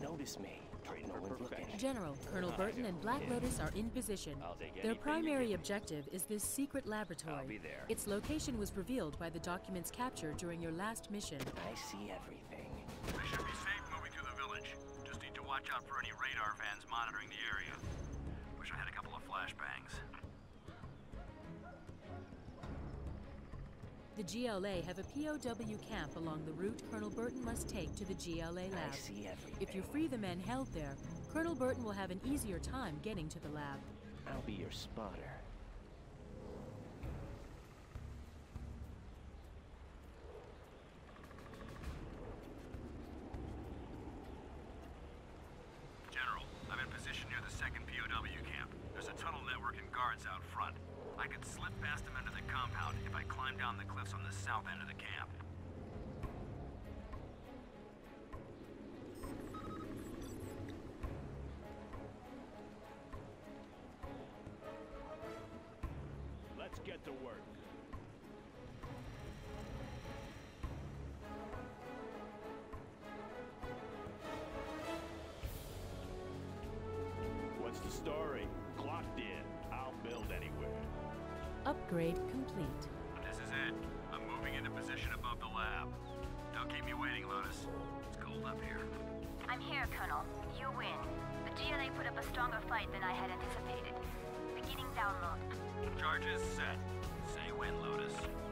notice me. No one's looking. General, Colonel Burton and Black Lotus are in position. Their primary objective is this secret laboratory. I'll be there. Its location was revealed by the documents captured during your last mission. I see everything. We should be safe moving through the village. Just need to watch out for any radar vans monitoring the area. Wish I had a couple of flashbangs. The GLA have a POW camp along the route Colonel Burton must take to the GLA lab. I see everything. If you free the men held there, Colonel Burton will have an easier time getting to the lab. I'll be your spotter. General, I'm in position near the second POW camp. There's a tunnel network and guards out front. I could slip past them into the compound if I climb down the cliffs on the south end of the camp. Let's get to work. What's the story? Clocked in. I'll build anywhere. Upgrade complete. This is it. I'm moving into position above the lab. Don't keep me waiting, Lotus. It's cold up here. I'm here, Colonel. You win. The GLA put up a stronger fight than I had anticipated. Beginning download. Charges set. Say when, Lotus.